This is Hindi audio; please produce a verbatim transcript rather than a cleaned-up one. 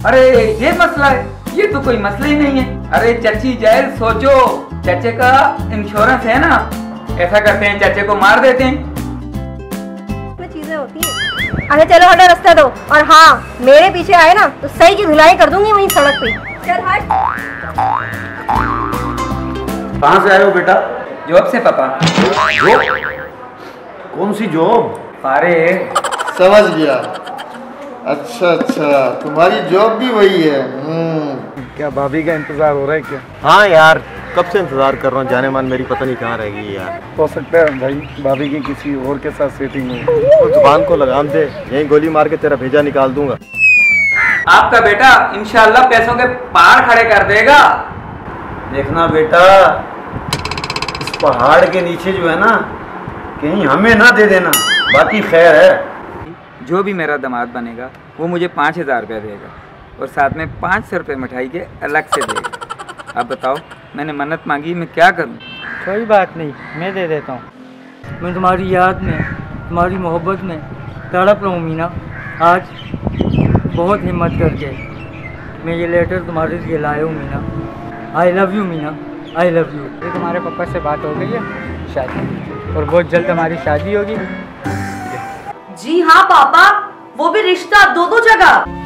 अरे ये मसला है, ये तो कोई मसला ही नहीं है। अरे चाची जाहिर सोचो, चाचे का इंश्योरेंस है ना, ऐसा करते हैं चाचे को मार देते हैं। चीजें होती हैं। अरे चलो हटो, रास्ता दो। और हाँ, मेरे पीछे आए ना तो सही की धुलाई कर दूंगी वहीं सड़क पे। चल हट। कहाँ से आए हो बेटा? जॉब से पापा। जॉब? कौन सी जॉब? अरे समझ गया। अच्छा अच्छा, तुम्हारी जॉब भी वही है। क्या भाभी का इंतजार हो रहा है क्या? हाँ यार, कब से इंतजार कर रहा हूँ, जाने मन मेरी पता नहीं कहाँ रह गई यार। हो सकता है भाई भाभी की किसी और के साथ सेटिंग हो। तो जुबान को लगाम दे, यही गोली मार के तेरा भेजा निकाल दूंगा। आपका बेटा इंशाल्लाह पैसों के पहाड़ खड़े कर देगा। देखना बेटा, इस पहाड़ के नीचे जो है ना, कहीं हमें ना दे देना, बाकी खैर है। जो भी मेरा दामाद बनेगा वो मुझे पाँच हज़ार रुपया देगा और साथ में पाँच सौ रुपये मिठाई के अलग से देगा। अब बताओ, मैंने मन्नत मांगी, मैं क्या करूं? कोई बात नहीं, मैं दे देता हूँ। मैं तुम्हारी याद में, तुम्हारी मोहब्बत में तड़प रहा हूँ मीना। आज बहुत हिम्मत करके मैं ये लेटर तुम्हारे लिए लाया हूँ Meena. I love you Meena, I love you. ये तुम्हारे पापा से बात हो गई है शादी, और बहुत जल्द हमारी शादी होगी। जी हाँ पापा, वो भी रिश्ता दो दो जगह।